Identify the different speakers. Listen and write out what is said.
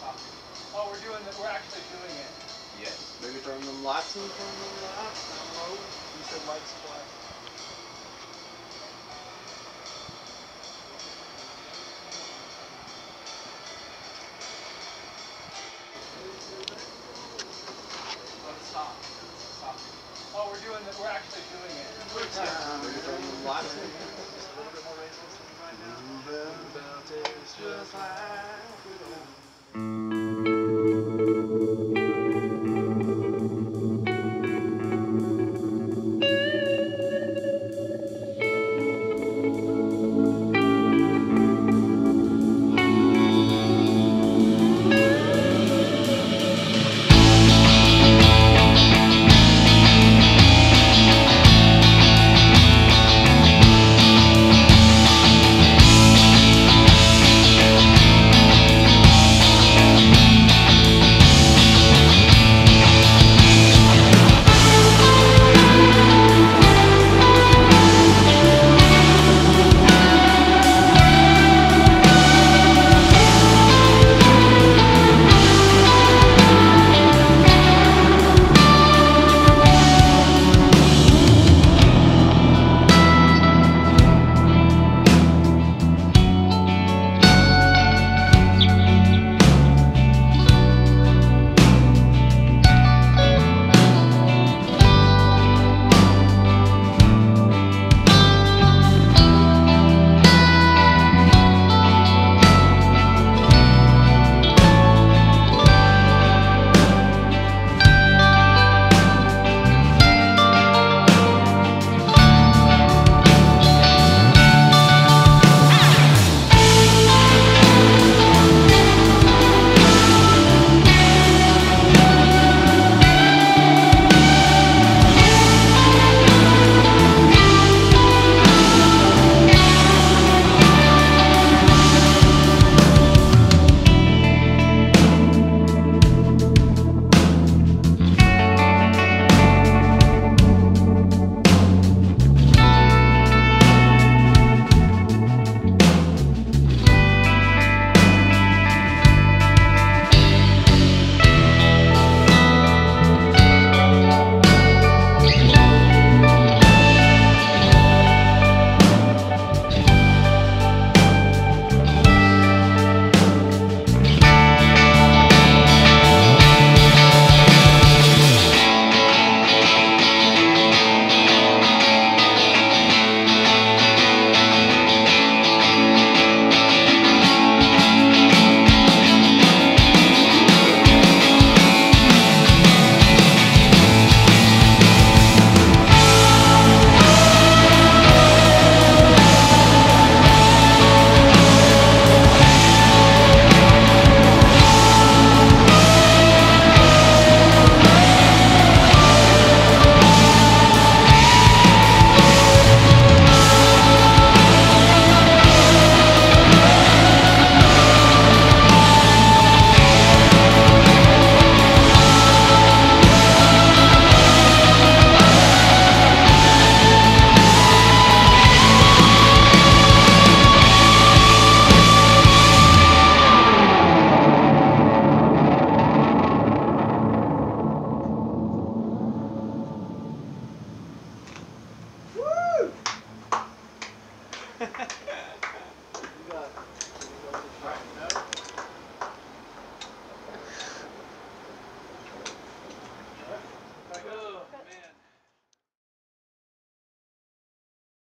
Speaker 1: Oh, we're actually doing it.
Speaker 2: Yes.
Speaker 3: Maybe turn them lights and turn them lights down low. You said light supply.
Speaker 1: Stop. Oh, we're actually doing it.
Speaker 3: Maybe turn them lights and just a little bit more raised right now. Moving mountains just like